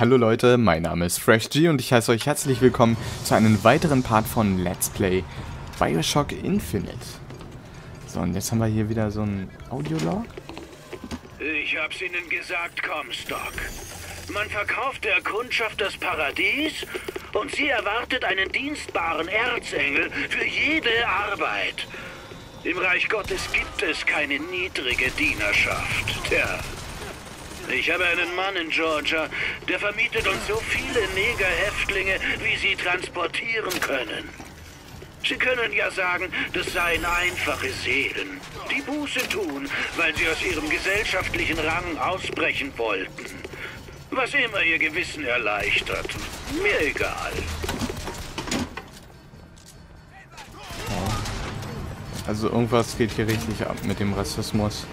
Hallo Leute, mein Name ist FreshG und ich heiße euch herzlich willkommen zu einem weiteren Part von Let's Play Bioshock Infinite. So, und jetzt haben wir hier wieder so ein Audiolog. Ich hab's Ihnen gesagt, Comstock. Man verkauft der Kundschaft das Paradies und sie erwartet einen dienstbaren Erzengel für jede Arbeit. Im Reich Gottes gibt es keine niedrige Dienerschaft. Tja. Ich habe einen Mann in Georgia, der vermietet uns so viele Negerhäftlinge, wie sie transportieren können. Sie können ja sagen, das seien einfache Seelen, die Buße tun, weil sie aus ihrem gesellschaftlichen Rang ausbrechen wollten. Was immer ihr Gewissen erleichtert. Mir egal. Also irgendwas geht hier richtig ab mit dem Rassismus.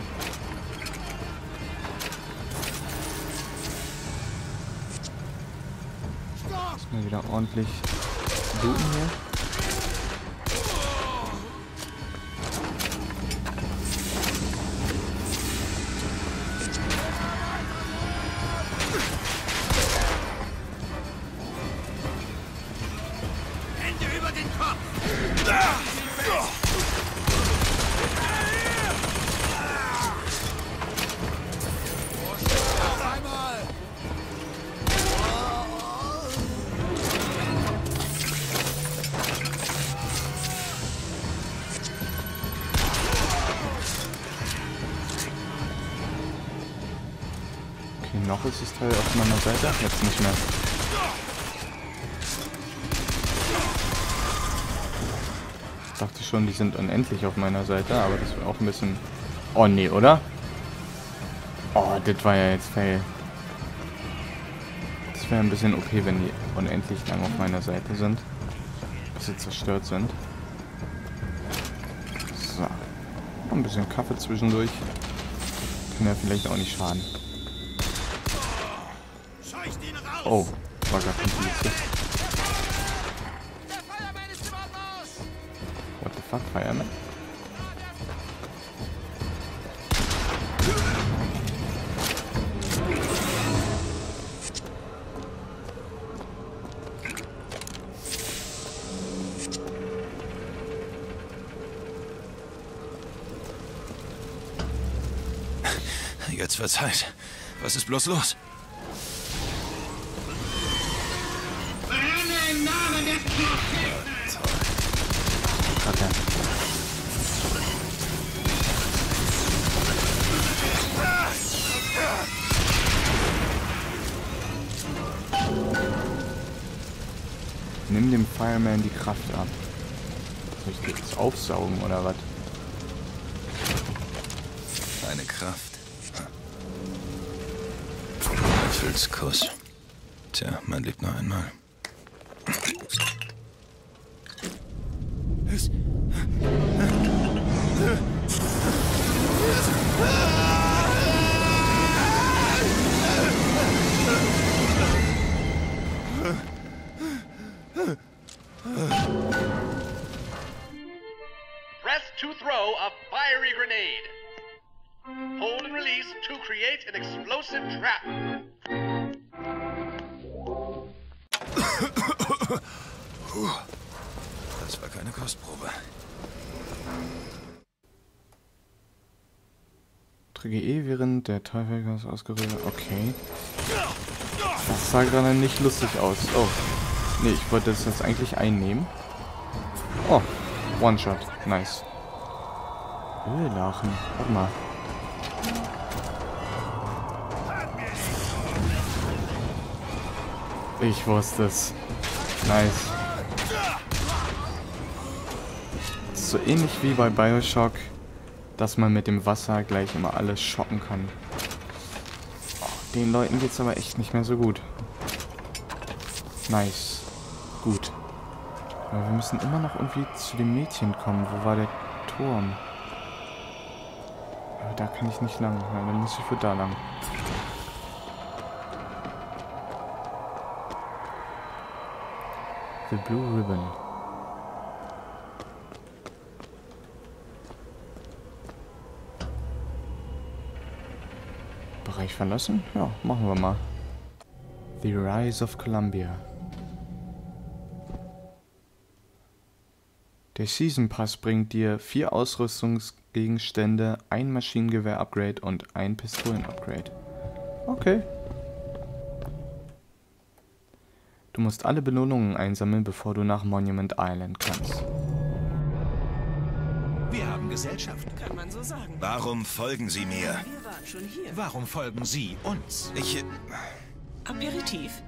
Mal wieder ordentlich looten hier. Hände über den Kopf! Okay, noch ist das Teil auf meiner Seite. Jetzt nicht mehr. Ich dachte schon, die sind unendlich auf meiner Seite, aber das wäre auch ein bisschen... Oh, nee, oder? Oh, das war ja jetzt fail. Das wäre ein bisschen okay, wenn die unendlich lang auf meiner Seite sind. Bis sie zerstört sind. So. Noch ein bisschen Kaffee zwischendurch. Kann ja vielleicht auch nicht schaden. Oh, war gar kein Polizist. What the fuck, Fireman? Jetzt wird's heiß. Was ist bloß los? Okay. Nimm dem Fireman die Kraft ab. Soll ich das jetzt aufsaugen oder was? Eine Kraft. Teufelskuss. Tja, man lebt noch einmal. Press to throw a fiery grenade. Hold and release to create an explosive trap. Das war keine Kostprobe. Drücke E, während der Teufel ausgerührt. Okay. Das sah gerade nicht lustig aus. Oh. Nee, ich wollte das jetzt eigentlich einnehmen. Oh. One-Shot. Nice. Öllachen. Warte mal. Ich wusste es. Nice. Das ist so ähnlich wie bei Bioshock, dass man mit dem Wasser gleich immer alles schocken kann. Oh, den Leuten geht's aber echt nicht mehr so gut. Nice. Gut. Aber wir müssen immer noch irgendwie zu dem Mädchen kommen. Wo war der Turm? Aber da kann ich nicht lang. Ja, dann muss ich für da lang. The Blue Ribbon. Bereich verlassen? Ja, machen wir mal. The Rise of Columbia. Der Season Pass bringt dir 4 Ausrüstungsgegenstände, ein Maschinengewehr-Upgrade und ein Pistolen-Upgrade. Okay. Du musst alle Belohnungen einsammeln, bevor du nach Monument Island kannst. Wir haben Gesellschaft. Kann man so sagen. Warum folgen Sie mir? Wir waren schon hier. Warum folgen Sie uns? Ich... Aperitif.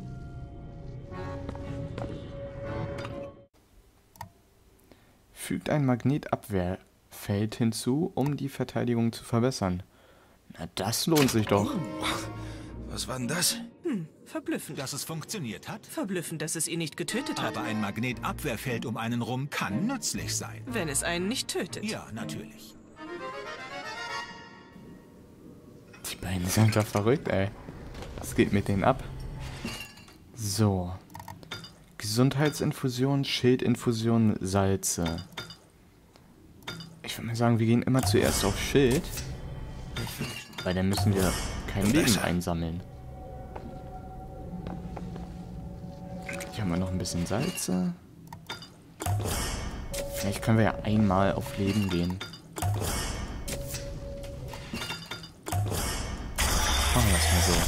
Fügt ein Magnetabwehrfeld hinzu, um die Verteidigung zu verbessern. Na, das lohnt sich doch. Was war denn das? Verblüffend. Dass es funktioniert hat? Verblüffend, dass es ihn nicht getötet hat. Aber ein Magnetabwehrfeld um einen rum kann nützlich sein. Wenn es einen nicht tötet. Ja, natürlich. Die beiden sind einfach verrückt, ey. Was geht mit denen ab? So. Gesundheitsinfusion, Schildinfusion, Salze. Ich würde mal sagen, wir gehen immer zuerst auf Schild. Weil dann müssen wir kein Leben einsammeln. Hier haben wir noch ein bisschen Salze. Vielleicht können wir ja einmal auf Leben gehen. Machen wir es mal so.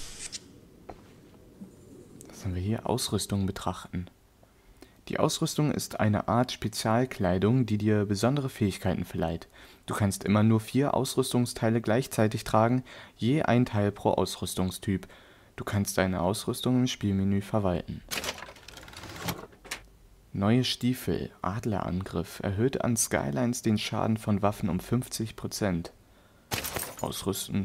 Was haben wir hier? Ausrüstung betrachten. Die Ausrüstung ist eine Art Spezialkleidung, die dir besondere Fähigkeiten verleiht. Du kannst immer nur 4 Ausrüstungsteile gleichzeitig tragen, je ein Teil pro Ausrüstungstyp. Du kannst deine Ausrüstung im Spielmenü verwalten. Neue Stiefel, Adlerangriff, erhöht an Skylines den Schaden von Waffen um 50%. Ausrüsten.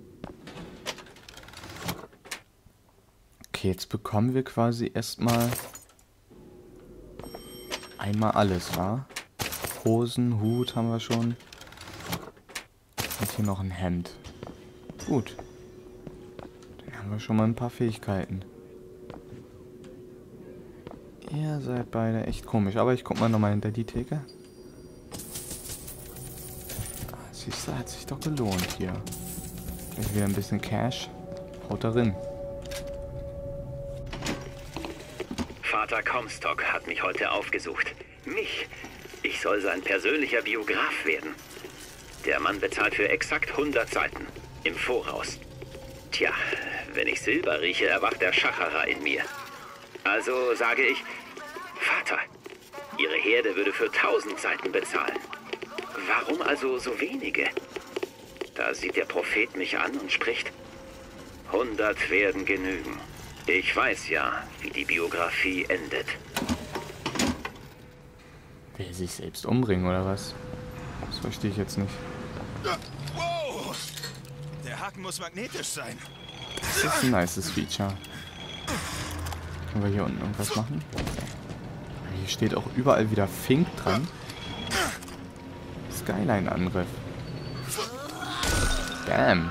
Okay, jetzt bekommen wir quasi erstmal einmal alles, wa? Hosen, Hut haben wir schon. Und hier noch ein Hemd. Gut. Dann haben wir schon mal ein paar Fähigkeiten. Ihr seid beide echt komisch, aber ich guck mal nochmal hinter die Theke. Siehst du, hat sich doch gelohnt hier. Gleich wieder ein bisschen Cash. Haut darin. Vater Comstock hat mich heute aufgesucht. Mich. Ich soll sein persönlicher Biograf werden. Der Mann bezahlt für exakt 100 Seiten. Im Voraus. Tja, wenn ich Silber rieche, erwacht der Schacherer in mir. Also sage ich, Vater, Ihre Herde würde für 1000 Seiten bezahlen. Warum also so wenige? Da sieht der Prophet mich an und spricht, 100 werden genügen. Ich weiß ja, wie die Biografie endet. Will er sich selbst umbringen, oder was? Das verstehe ich jetzt nicht. Wow! Der Haken muss magnetisch sein. Das ist ein nices Feature. Können wir hier unten irgendwas machen? Hier steht auch überall wieder Fink dran. Skyline-Angriff. Damn.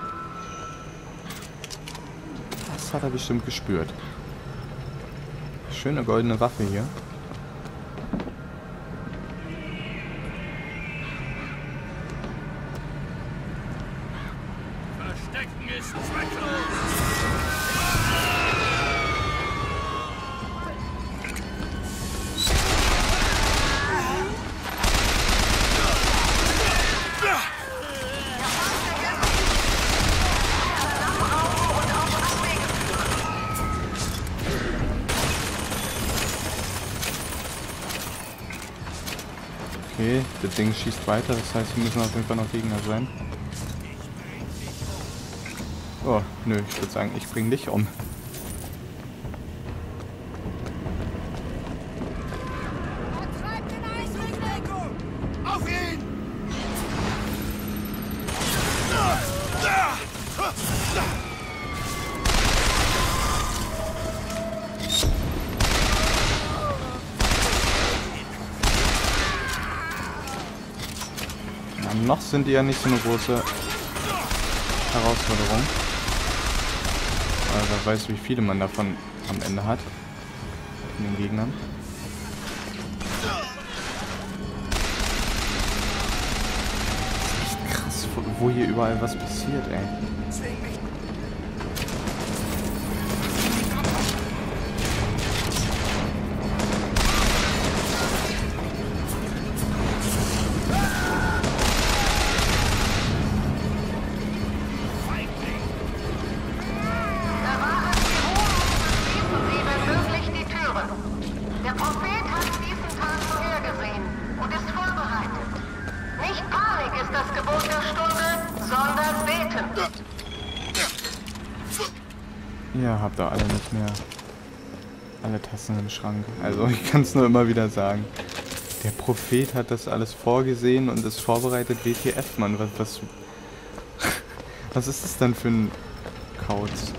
Das hat er bestimmt gespürt. Schöne goldene Waffe hier. Verstecken ist zwecklos. Okay, das Ding schießt weiter, das heißt, hier müssen auf jeden Fall noch Gegner sein. Oh, nö, ich würde sagen, ich bring dich um. Auf ihn! Na, noch sind die ja nicht so eine große Herausforderung. Aber wer weiß, wie viele man davon am Ende hat. Von den Gegnern. Das ist echt krass, wo hier überall was passiert, ey. Ja, habt ihr alle nicht mehr. Alle Tassen im Schrank. Also ich kann es nur immer wieder sagen. Der Prophet hat das alles vorgesehen und ist vorbereitet. WTF, Mann. Was ist das denn für ein Kauz?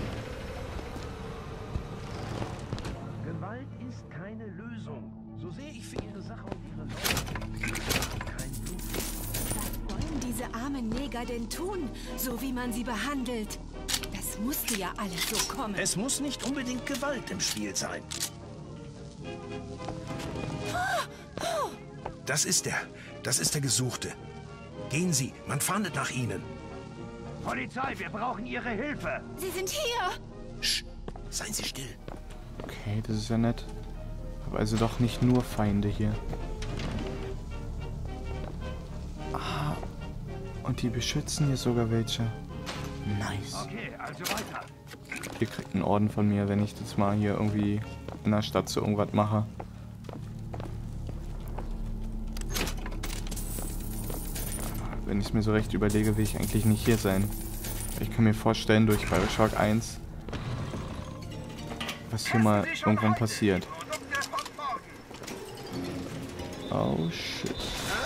Gewalt ist keine Lösung. So sehr ich für ihre Sache und ihre Leute kein Blut. Was wollen diese armen Neger denn tun, so wie man sie behandelt? Das musste ja alles so kommen. Es muss nicht unbedingt Gewalt im Spiel sein. Das ist er. Das ist der Gesuchte. Gehen Sie, man fahndet nach Ihnen. Polizei, wir brauchen Ihre Hilfe. Sie sind hier. Sch, seien Sie still. Okay, das ist ja nett. Aber also doch nicht nur Feinde hier. Ah, und die beschützen hier sogar welche. Nice. Okay, also weiter. Ihr kriegt einen Orden von mir, wenn ich das mal hier irgendwie in der Stadt so irgendwas mache. Wenn ich es mir so recht überlege, will ich eigentlich nicht hier sein. Ich kann mir vorstellen, durch Bioshock 1, was hier mal irgendwann passiert. Oh shit.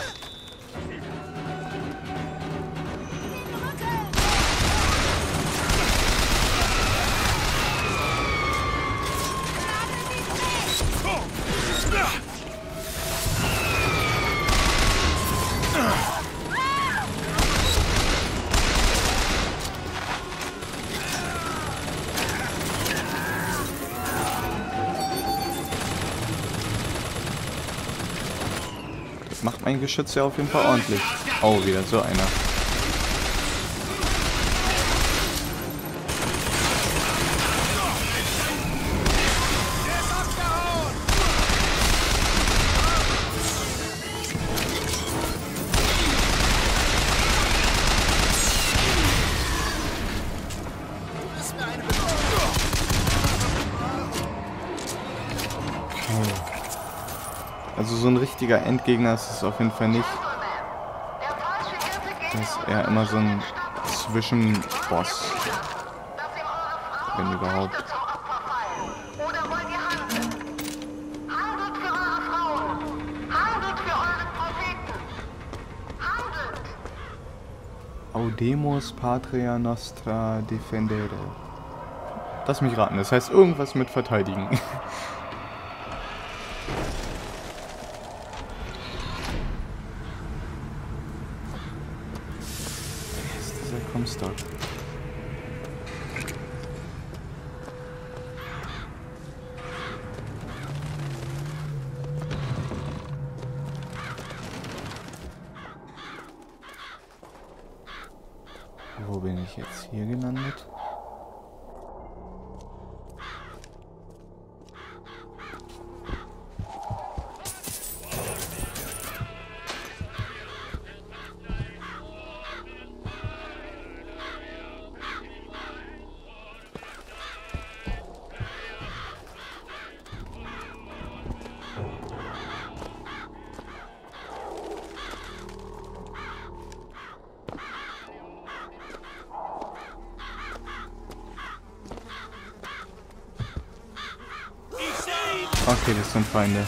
Macht mein Geschütz ja auf jeden Fall ordentlich. Oh, wieder so einer. Also so ein richtiger Endgegner ist es auf jeden Fall nicht. Das ist eher immer so ein Zwischenboss. Wenn überhaupt. Audemus Patria Nostra Defendere. Lass mich raten, das heißt irgendwas mit verteidigen. Comstock. Wo bin ich jetzt hier gelandet? Okay, das sind Feinde.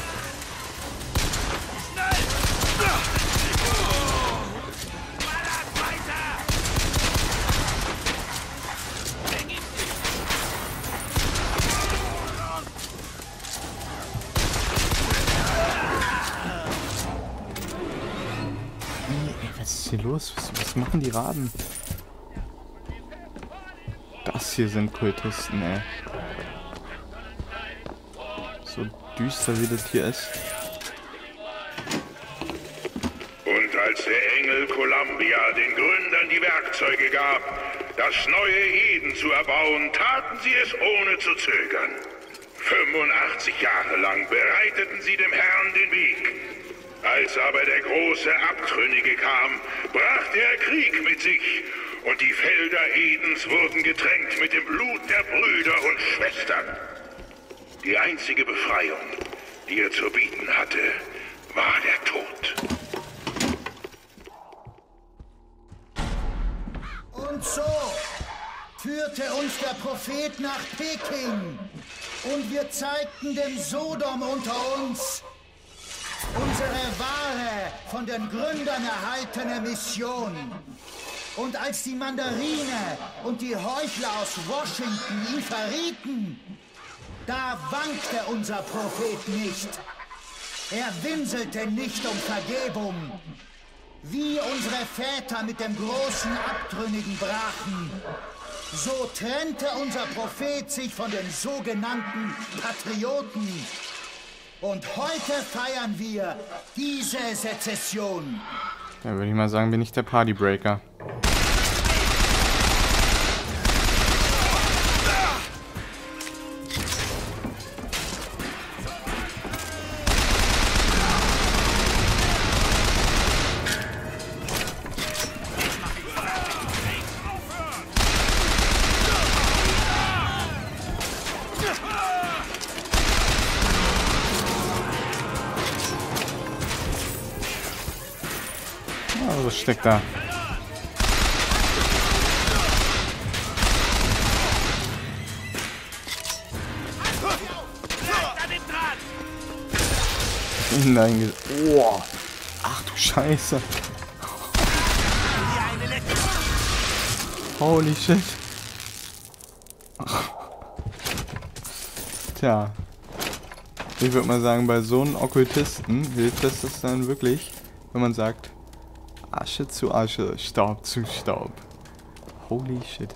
Ey, was ist hier los? Was machen die Raben? Das hier sind Kultisten, ey. So düster wie das hier ist. Und als der Engel Columbia den Gründern die Werkzeuge gab, das neue Eden zu erbauen, taten sie es ohne zu zögern. 85 Jahre lang bereiteten sie dem Herrn den Weg. Als aber der große Abtrünnige kam, brachte er Krieg mit sich und die Felder Edens wurden getränkt mit dem Blut der Brüder und Schwestern. Die einzige Befreiung, die er zu bieten hatte, war der Tod. Und so führte uns der Prophet nach Peking. Und wir zeigten dem Sodom unter uns unsere wahre, von den Gründern erhaltene Mission. Und als die Mandarine und die Heuchler aus Washington ihn verrieten, da wankte unser Prophet nicht. Er winselte nicht um Vergebung. Wie unsere Väter mit dem großen Abtrünnigen brachen, so trennte unser Prophet sich von den sogenannten Patrioten. Und heute feiern wir diese Sezession. Da würde ich mal sagen, bin ich der Partybreaker. Oh, was steckt da? Nein, oh. Ach du Scheiße. Holy shit. Tja. Ich würde mal sagen, bei so einem Okkultisten hilft das dann wirklich, wenn man sagt, Asche zu Asche, Staub zu Staub. Holy shit.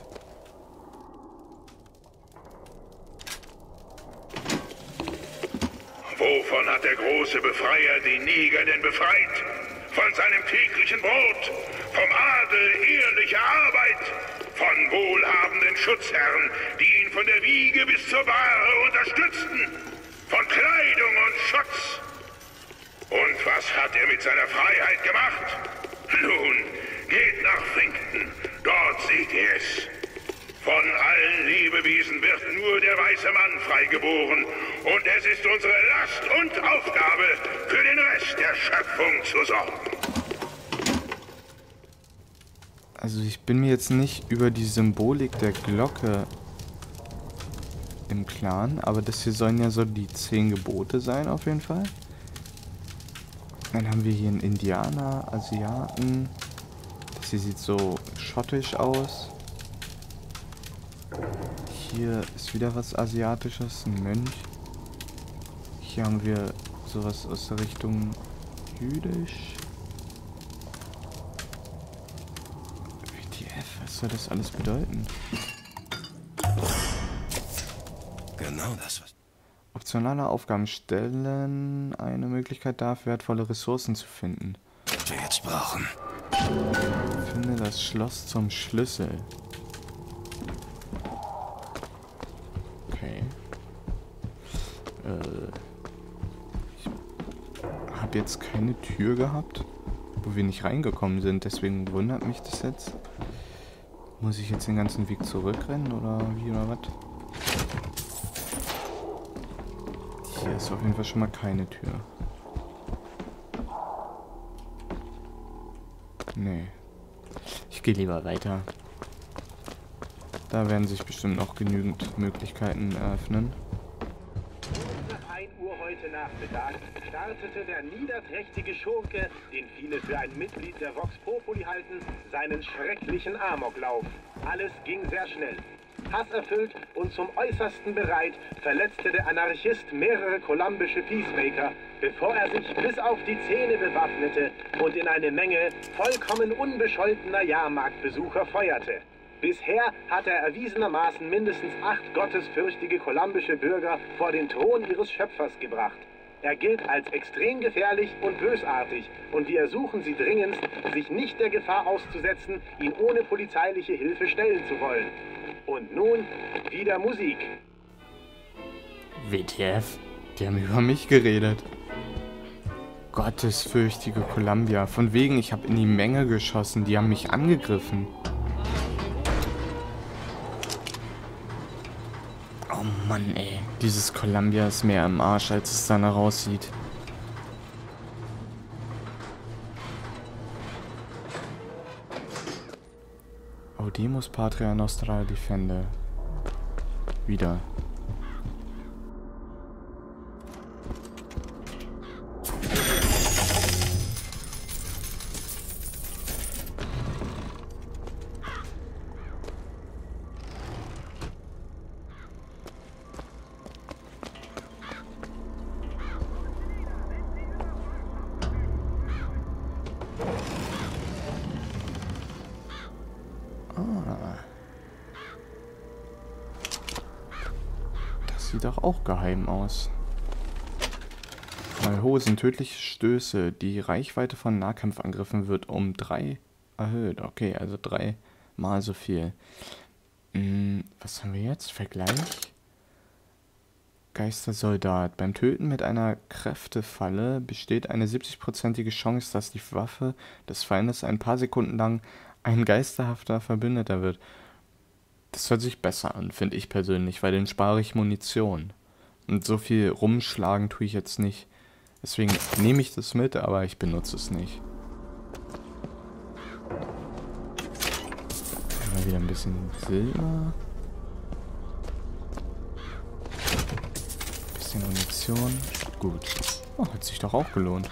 Wovon hat der große Befreier die Neger denn befreit? Von seinem täglichen Brot, vom Adel ehrlicher Arbeit, von wohlhabenden Schutzherren, die ihn von der Wiege bis zur Bahre unterstützten, von Kleidung und Schutz. Und was hat er mit seiner Freiheit gemacht? Nun, geht nach Finkton, dort seht ihr es. Von allen Lebewesen wird nur der weiße Mann freigeboren. Und es ist unsere Last und Aufgabe, für den Rest der Schöpfung zu sorgen. Also ich bin mir jetzt nicht über die Symbolik der Glocke im Klaren, aber das hier sollen ja so die 10 Gebote sein auf jeden Fall. Dann haben wir hier einen Indianer, Asiaten. Das hier sieht so schottisch aus. Hier ist wieder was Asiatisches, ein Mönch. Hier haben wir sowas aus der Richtung jüdisch. WTF, was soll das alles bedeuten? Genau das, was... Optionale Aufgaben stellen eine Möglichkeit dar, wertvolle Ressourcen zu finden. Was wir jetzt brauchen. Finde das Schloss zum Schlüssel. Okay. Ich habe jetzt keine Tür gehabt, wo wir nicht reingekommen sind, deswegen wundert mich das jetzt. Muss ich jetzt den ganzen Weg zurückrennen oder wie oder was? Hier ist auf jeden Fall schon mal keine Tür. Nee. Ich gehe lieber weiter. Da werden sich bestimmt noch genügend Möglichkeiten eröffnen. Nach 1 Uhr heute Nachmittag startete der niederträchtige Schurke, den viele für ein Mitglied der Vox Populi halten, seinen schrecklichen Amoklauf. Alles ging sehr schnell. Hasserfüllt und zum Äußersten bereit, verletzte der Anarchist mehrere kolumbische Peacemaker, bevor er sich bis auf die Zähne bewaffnete und in eine Menge vollkommen unbescholtener Jahrmarktbesucher feuerte. Bisher hat er erwiesenermaßen mindestens 8 gottesfürchtige kolumbische Bürger vor den Thron ihres Schöpfers gebracht. Er gilt als extrem gefährlich und bösartig und wir ersuchen Sie dringend, sich nicht der Gefahr auszusetzen, ihn ohne polizeiliche Hilfe stellen zu wollen. Und nun wieder Musik. WTF? Die haben über mich geredet. Gottesfürchtige Columbia. Von wegen, ich habe in die Menge geschossen. Die haben mich angegriffen. Oh Mann, ey. Dieses Columbia ist mehr im Arsch, als es danach aussieht. Audemus Patria Nostra Defende. Wieder. Das sieht doch auch geheim aus. Neue Hosen, tödliche Stöße. Die Reichweite von Nahkampfangriffen wird um 3 erhöht. Okay, also 3 mal so viel. Was haben wir jetzt? Vergleich. Geistersoldat. Beim Töten mit einer Kräftefalle besteht eine 70%ige Chance, dass die Waffe des Feindes ein paar Sekunden lang ein geisterhafter Verbündeter wird. Das hört sich besser an, finde ich persönlich, weil dann spare ich Munition. Und so viel rumschlagen tue ich jetzt nicht. Deswegen nehme ich das mit, aber ich benutze es nicht. Mal wieder ein bisschen Silber. Bisschen Munition. Gut. Oh, hat sich doch auch gelohnt.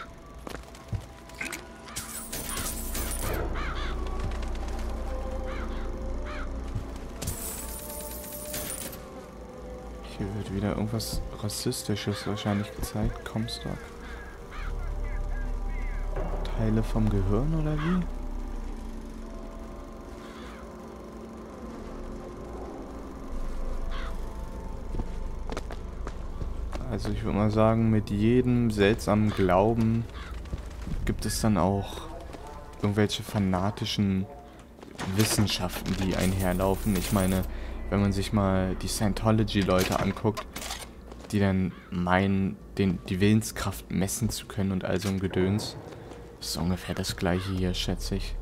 Hier wird wieder irgendwas Rassistisches wahrscheinlich gezeigt. Comstock. Teile vom Gehirn oder wie? Also ich würde mal sagen, mit jedem seltsamen Glauben gibt es dann auch irgendwelche fanatischen Wissenschaften, die einherlaufen. Ich meine, wenn man sich mal die Scientology-Leute anguckt, die dann meinen, die Willenskraft messen zu können und all so ein Gedöns, ist ungefähr das gleiche hier, schätze ich.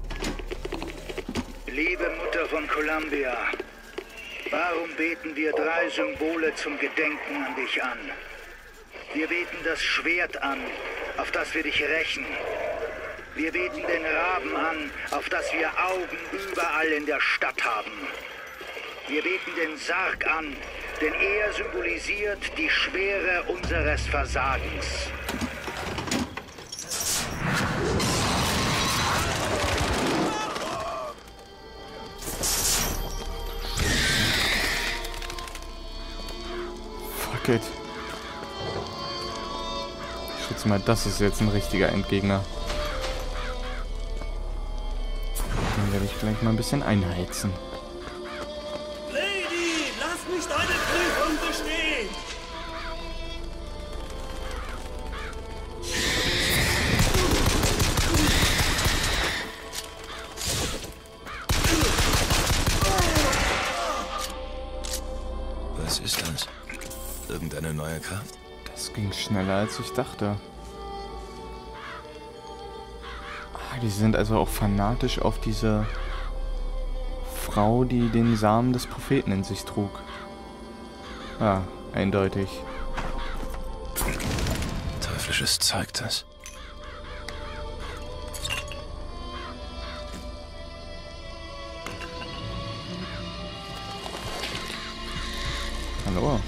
Liebe Mutter von Columbia, warum beten wir 3 Symbole zum Gedenken an dich an? Wir beten das Schwert an, auf das wir dich rächen. Wir beten den Raben an, auf das wir Augen überall in der Stadt haben. Wir beten den Sarg an, denn er symbolisiert die Schwere unseres Versagens. Fuck it. Ich schätze mal, das ist jetzt ein richtiger Endgegner. Den werde ich gleich mal ein bisschen einheizen. Lady, lass mich deine Prüfung bestehen! Was ist das? Irgendeine neue Kraft? Das ging schneller, als ich dachte. Die sind also auch fanatisch auf diese Frau, die den Samen des Propheten in sich trug. Ja, eindeutig. Teuflisches Zeug das. Hallo.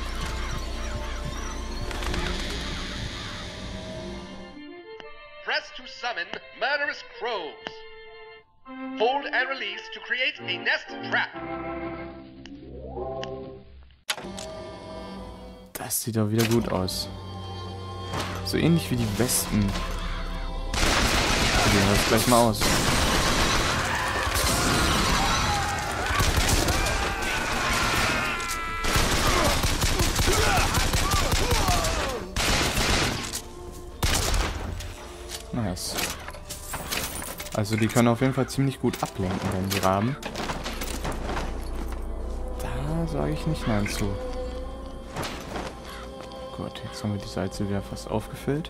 Press to summon murderous crows. Hold and release to create a nest trap. Das sieht doch wieder gut aus. So ähnlich wie die Wespen. Probieren wir das gleich mal aus. Nice. Also die können auf jeden Fall ziemlich gut ablenken, wenn die Raben. Da sage ich nicht nein zu. Gut, jetzt haben wir die Salze wieder fast aufgefüllt.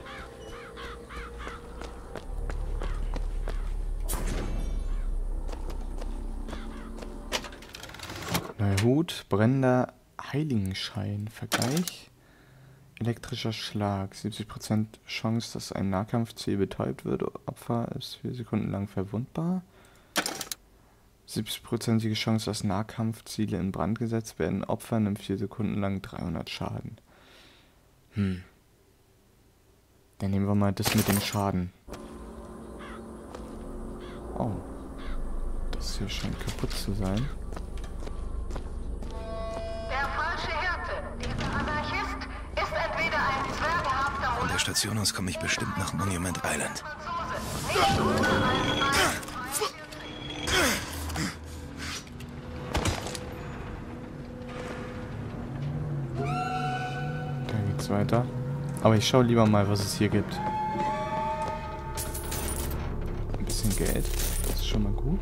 Neuer Hut, brennender Heiligenschein, Vergleich. Elektrischer Schlag, 70% Chance, dass ein Nahkampfziel betäubt wird. Opfer ist 4 Sekunden lang verwundbar. 70%ige Chance, dass Nahkampfziele in Brand gesetzt werden. Opfer nimmt 4 Sekunden lang 300 Schaden. Dann nehmen wir mal das mit dem Schaden. Oh. Das hier scheint kaputt zu sein. Der falsche Hirte. Dieser Anarchist ist entweder ein zwergenhafter Von der Station aus komme ich bestimmt nach Monument Island. Da geht's weiter. Aber ich schaue lieber mal, was es hier gibt. Ein bisschen Geld. Das ist schon mal gut.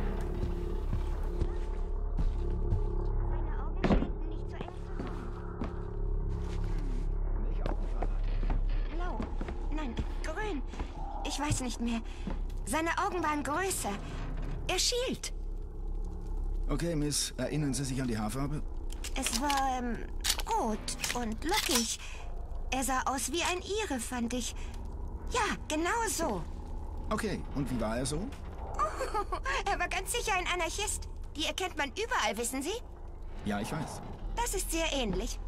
Blau. Nein, grün. Ich weiß nicht mehr. Seine Augen waren größer. Er schielt. Okay, Miss, erinnern Sie sich an die Haarfarbe? Es war, rot und lockig. Er sah aus wie ein Ire, fand ich. Ja, genau so. Okay, und wie war er so? Oh, er war ganz sicher ein Anarchist. Die erkennt man überall, wissen Sie? Ja, ich weiß. Das ist sehr ähnlich.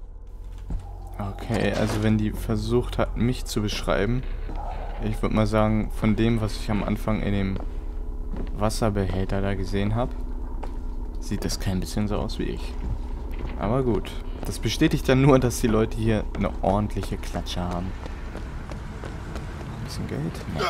Okay, also wenn die versucht hat, mich zu beschreiben, ich würde mal sagen, von dem, was ich am Anfang in dem Wasserbehälter da gesehen habe, sieht das kein bisschen so aus wie ich. Aber gut, das bestätigt dann nur, dass die Leute hier eine ordentliche Klatsche haben. Ein bisschen Geld? Ja.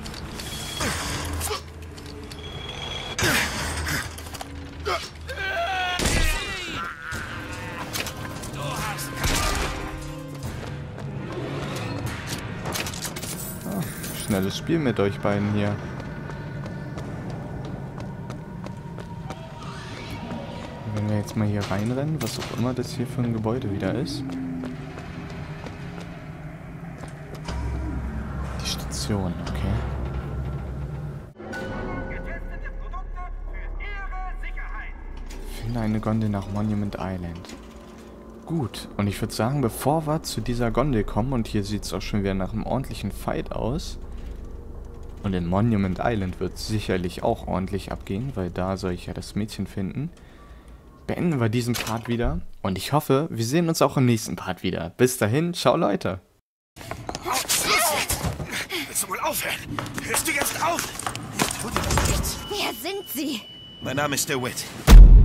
Schnelles Spiel mit euch beiden hier. Wenn wir jetzt mal hier reinrennen, was auch immer das hier für ein Gebäude wieder ist. Die Station, okay. Finde eine Gondel nach Monument Island. Gut, und ich würde sagen, bevor wir zu dieser Gondel kommen, und hier sieht es auch schon wieder nach einem ordentlichen Fight aus, und in Monument Island wird es sicherlich auch ordentlich abgehen, weil da soll ich ja das Mädchen finden, beenden wir diesen Part wieder. Und ich hoffe, wir sehen uns auch im nächsten Part wieder. Bis dahin, ciao Leute. Willst du wohl aufhören? Hörst du jetzt auf? Wer sind Sie? Mein Name ist DeWitt.